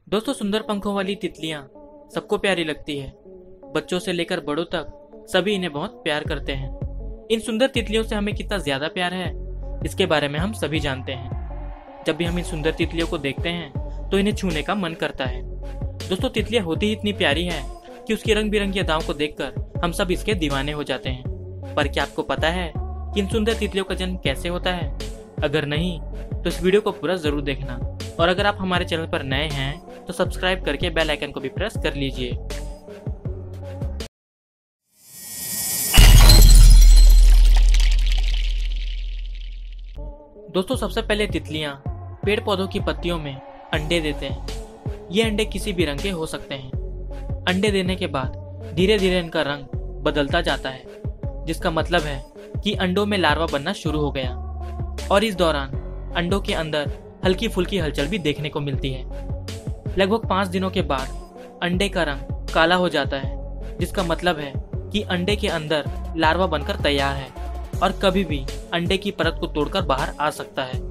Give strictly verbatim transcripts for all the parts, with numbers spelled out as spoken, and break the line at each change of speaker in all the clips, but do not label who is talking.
दोस्तों, सुंदर पंखों वाली तितलियां सबको प्यारी लगती है। बच्चों से लेकर बड़ों तक सभी इन्हें बहुत प्यार करते हैं। इन सुंदर तितलियों से हमें कितना ज्यादा प्यार है, इसके बारे में हम सभी जानते हैं। जब भी हम इन सुंदर तितलियों को देखते हैं तो इन्हें छूने का मन करता है। दोस्तों, तितलियां होती ही इतनी प्यारी है कि उसकी रंग बिरंगी अदाओं को देखकर हम सब इसके दीवाने हो जाते हैं। पर क्या आपको पता है कि इन सुंदर तितलियों का जन्म कैसे होता है? अगर नहीं तो इस वीडियो को पूरा जरूर देखना, और अगर आप हमारे चैनल पर नए हैं तो सब्सक्राइब करके बेल आइकन को भी प्रेस कर लीजिए। दोस्तों, सबसे पहले तितलियां पेड़ पौधों की पत्तियों में अंडे देते हैं। ये अंडे किसी भी रंग के हो सकते हैं। अंडे देने के बाद धीरे धीरे इनका रंग बदलता जाता है, जिसका मतलब है कि अंडों में लार्वा बनना शुरू हो गया। और इस दौरान अंडों के अंदर हल्की फुल्की हलचल भी देखने को मिलती है। लगभग पाँच दिनों के बाद अंडे का रंग काला हो जाता है, जिसका मतलब है कि अंडे के अंदर लार्वा बनकर तैयार है और कभी भी अंडे की परत को तोड़कर बाहर आ सकता है।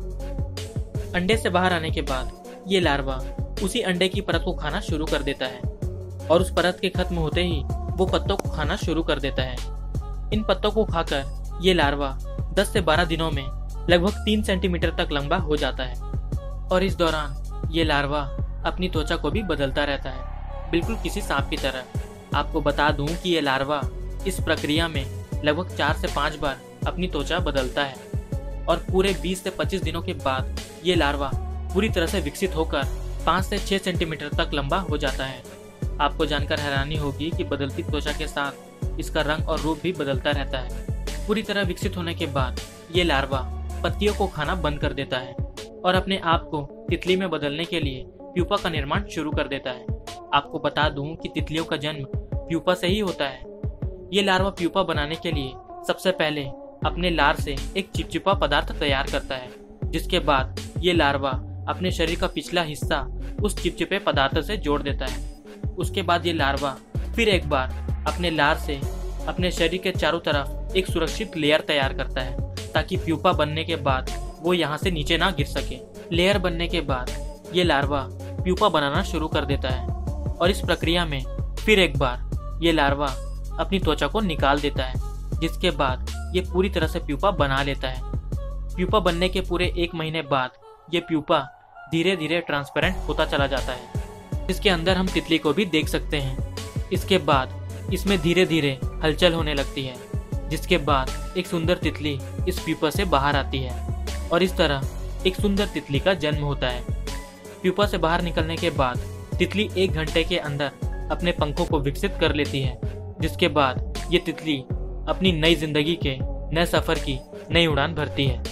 अंडे से बाहर आने के बाद ये लार्वा उसी अंडे की परत को खाना शुरू कर देता है, और उस परत के खत्म होते ही वो पत्तों को खाना शुरू कर देता है। इन पत्तों को खाकर ये लार्वा दस से बारह दिनों में लगभग तीन सेंटीमीटर तक लंबा हो जाता है, और इस दौरान ये लार्वा अपनी त्वचा को भी बदलता रहता है, बिल्कुल किसी सांप की तरह। आपको बता दूं कि ये लार्वा इस प्रक्रिया में लगभग चार से पाँच बार अपनी त्वचा बदलता है, और पूरे बीस से पच्चीस दिनों के बाद ये लार्वा पूरी तरह से विकसित होकर पाँच से छः सेंटीमीटर तक लंबा हो जाता है। आपको जानकर हैरानी होगी कि बदलती त्वचा के साथ इसका रंग और रूप भी बदलता रहता है। पूरी तरह विकसित होने के बाद ये लार्वा पत्तियों को खाना बंद कर देता है और अपने आप को तितली में बदलने के लिए प्यूपा का निर्माण शुरू कर देता है। आपको बता दूं कि तितलियों का जन्म प्यूपा से ही होता है। ये लार्वा प्यूपा बनाने के लिए सबसे पहले अपने लार से एक चिपचिपा पदार्थ तैयार करता है, जिसके बाद ये लार्वा अपने शरीर का पिछला हिस्सा उस चिपचिपे पदार्थ से जोड़ देता है। उसके बाद ये लार्वा फिर एक बार अपने लार से अपने शरीर के चारों तरफ एक सुरक्षित लेयर तैयार करता है, ताकि प्यूपा बनने के बाद वो यहाँ से नीचे ना गिर सके। लेयर बनने के बाद ये लार्वा प्यूपा बनाना शुरू कर देता है, और इस प्रक्रिया में फिर एक बार ये लार्वा अपनी त्वचा को निकाल देता है, जिसके बाद ये पूरी तरह से प्यूपा बना लेता है। प्यूपा बनने के पूरे एक महीने बाद ये प्यूपा धीरे धीरे ट्रांसपेरेंट होता चला जाता है, जिसके अंदर हम तितली को भी देख सकते हैं। इसके बाद इसमें धीरे धीरे हलचल होने लगती है, जिसके बाद एक सुंदर तितली इस प्यूपा से बाहर आती है, और इस तरह एक सुंदर तितली का जन्म होता है। प्यूपा से बाहर निकलने के बाद तितली एक घंटे के अंदर अपने पंखों को विकसित कर लेती है, जिसके बाद ये तितली अपनी नई जिंदगी के नए सफर की नई उड़ान भरती है।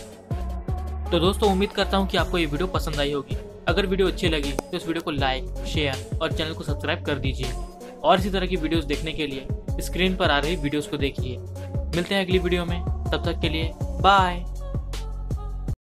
तो दोस्तों, उम्मीद करता हूँ कि आपको ये वीडियो पसंद आई होगी। अगर वीडियो अच्छी लगी तो इस वीडियो को लाइक, शेयर और चैनल को सब्सक्राइब कर दीजिए, और इसी तरह की वीडियोस देखने के लिए स्क्रीन पर आ रही वीडियोस को देखिए। मिलते हैं अगली वीडियो में, तब तक के लिए बाय।